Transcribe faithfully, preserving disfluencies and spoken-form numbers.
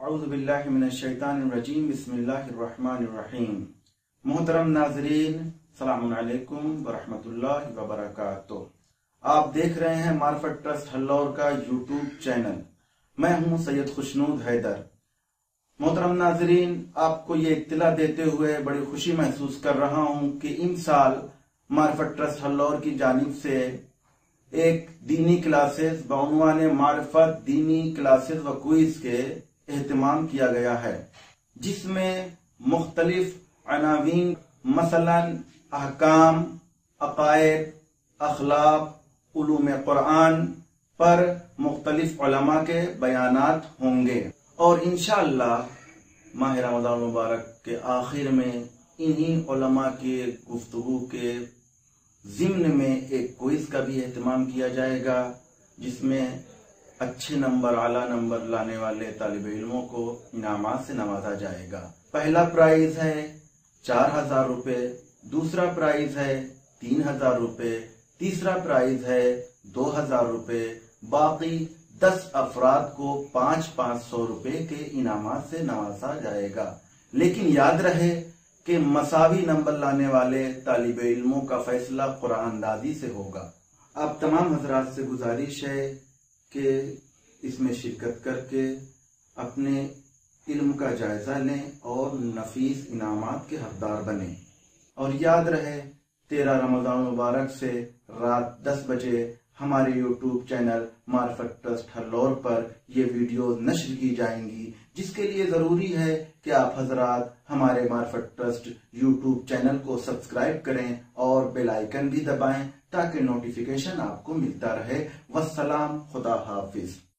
अऊज़ु बिल्लाहि मिनश्शैतानिर्रजीम बिस्मिल्लाहिर्रहमानिर्रहीम। मोहतरम नाज़रीन, सलामुन अलैकुम व रहमतुल्लाहि व बरकातुहू। आप देख रहे हैं मार्फत ट्रस्ट हल्लौर का यूट्यूब चैनल। मैं हूं सैयद खुशनूद हैदर। मोहतरम नाज़रीन, आपको ये इत्तला देते हुए बड़ी खुशी महसूस कर रहा हूं कि इन साल मार्फत ट्रस्ट हल्लौर की जानिब से एक दीनी क्लासेस बउनवान मार्फत दीनी क्लासेस व क्विज के एहतमाम किया गया है, जिसमें मुख्तलिफ अनावीन मसलन अहकाम, अकायद, अखलाक, उलूम कुरान पर मुख्तलिफ उलमा के बयानात होंगे और इंशाअल्लाह माह रमज़ान मुबारक के आखिर में इन्हीं उलमा के गुफ्तगू के ज़िम्न में एक क्विज का भी एहतमाम किया जाएगा, जिसमें अच्छे नंबर आला नंबर लाने वाले तालिब इल्मों को इनामात से नवाजा जाएगा। पहला प्राइज है चार हजार रुपये, दूसरा प्राइज है तीन हजार रुपये, तीसरा प्राइज है दो हजार रुपये। बाकी दस अफराद को पाँच पाँच सौ रुपये के इनामात से नवाजा जाएगा। लेकिन याद रहे कि मसावी नंबर लाने वाले तालिब इल्मों का फैसला कुरान अंदाजी से होगा। अब तमाम हजरात से गुजारिश है कि इसमें शिरकत करके अपने इल्म का जायजा लें और नफीस इनामात के हकदार बने। और याद रहे तेरह रमजान मुबारक से रात दस बजे हमारे YouTube channel Marfat trust Hallaur पर ये वीडियो नश्र की जाएंगी, जिसके लिए जरूरी है कि आप हजरात हमारे मार्फत ट्रस्ट यूट्यूब चैनल को सब्सक्राइब करें और बेल आइकन भी दबाएं ताकि नोटिफिकेशन आपको मिलता रहे। वस्सलाम, खुदा हाफिज।